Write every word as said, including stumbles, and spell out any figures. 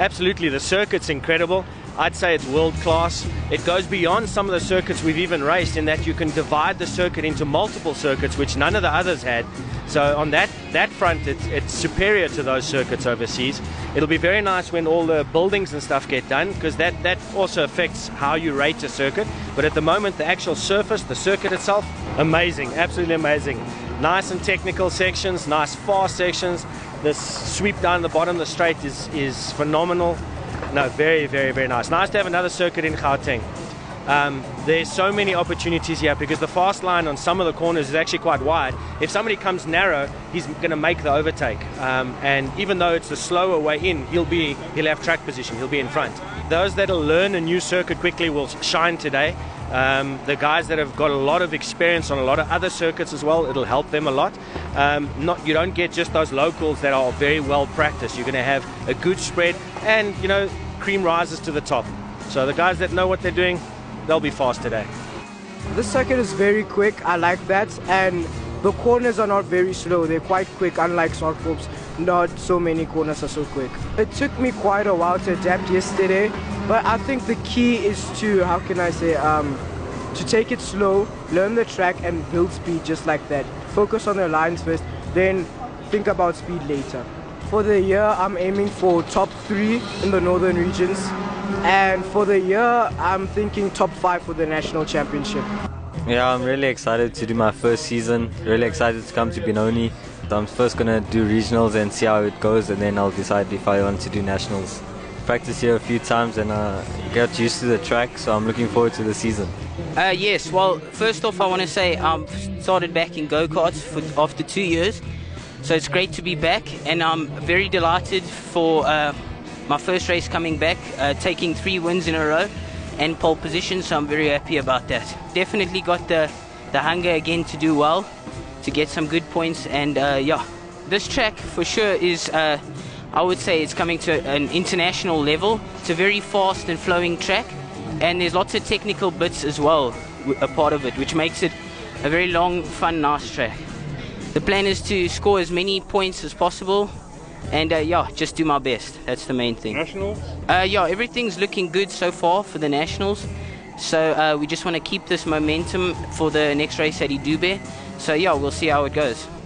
Absolutely, the circuit's incredible. I'd say it's world class. It goes beyond some of the circuits we've even raced in that you can divide the circuit into multiple circuits, which none of the others had. So on that, that front, it's, it's superior to those circuits overseas. It'll be very nice when all the buildings and stuff get done, because that, that also affects how you rate a circuit. But at the moment, the actual surface, the circuit itself, amazing, absolutely amazing. Nice and technical sections, nice fast sections. This sweep down the bottom of the straight is, is phenomenal. No, very, very, very nice. Nice to have another circuit in Gauteng. Um, there's so many opportunities here because the fast line on some of the corners is actually quite wide. If somebody comes narrow, he's going to make the overtake. Um, and even though it's the slower way in, he'll be he'll have track position. He'll be in front. Those that'll learn a new circuit quickly will shine today. Um, the guys that have got a lot of experience on a lot of other circuits as well, it'll help them a lot. Um, not you don't get just those locals that are very well practiced. You're going to have a good spread, and you know, cream rises to the top. So the guys that know what they're doing, they'll be fast today. This circuit is very quick. I like that, and the corners are not very slow. They're quite quick, unlike Zwartkops. Not so many corners are so quick. It took me quite a while to adapt yesterday, but I think the key is to, how can I say, um, to take it slow, learn the track and build speed just like that. Focus on the lines first, then think about speed later. For the year, I'm aiming for top three in the northern regions, and for the year, I'm thinking top five for the national championship. Yeah, I'm really excited to do my first season. Really excited to come to Benoni. So I'm first gonna do regionals and see how it goes, and then I'll decide if I want to do nationals. Practice here a few times and uh, get used to the track, so I'm looking forward to the season. Uh, yes, well, first off I want to say I um, started back in go-karts for, after two years, so it's great to be back, and I'm very delighted for uh, my first race coming back, uh, taking three wins in a row and pole position, so I'm very happy about that. Definitely got the, the hunger again to do well, to get some good points, and uh, yeah, this track for sure is, uh, I would say it's coming to an international level. It's a very fast and flowing track, and there's lots of technical bits as well, a part of it, which makes it a very long, fun, nice track. The plan is to score as many points as possible, and uh, yeah, just do my best. That's the main thing. Nationals? Uh, yeah, everything's looking good so far for the nationals. So uh, we just want to keep this momentum for the next race at Idube. So yeah, we'll see how it goes.